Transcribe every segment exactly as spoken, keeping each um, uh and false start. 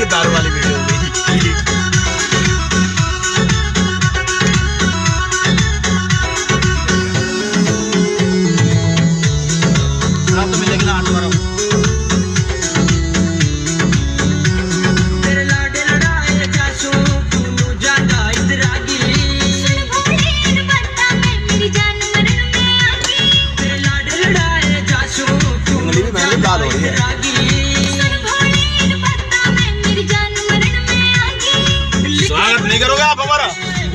दारू वाली वीडियो हो गई। रात में लेकिन आठ बार लाल हो रही है। स्वागत नहीं करोगे आप हमारा?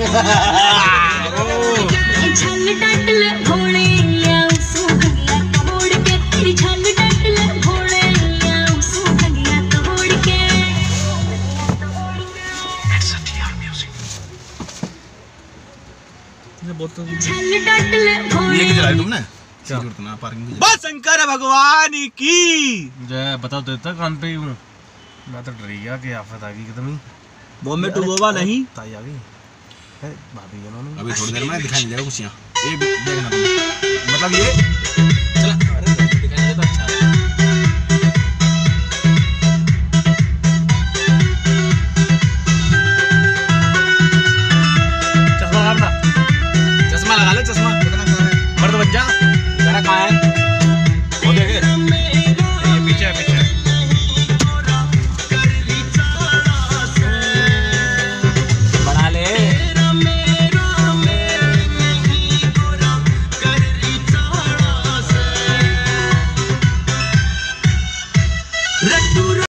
ये क्या चला तुमने? बस शंकर भगवान की जय। बता देता कान पे ही हूँ मैं तो डर गया कि आफत आ गई एकदम ही। बॉम्बे टू गोवा नहीं ताई आ गई है भाभी जनों। अभी थोड़ी देर में दिखाई नहीं देगा कुछ यहाँ। ये देखना तुम मतलब ये चला अरे दिखाई नहीं देता। अच्छा चश्मा लगा ले चश्मा कितना मर्द बन जा।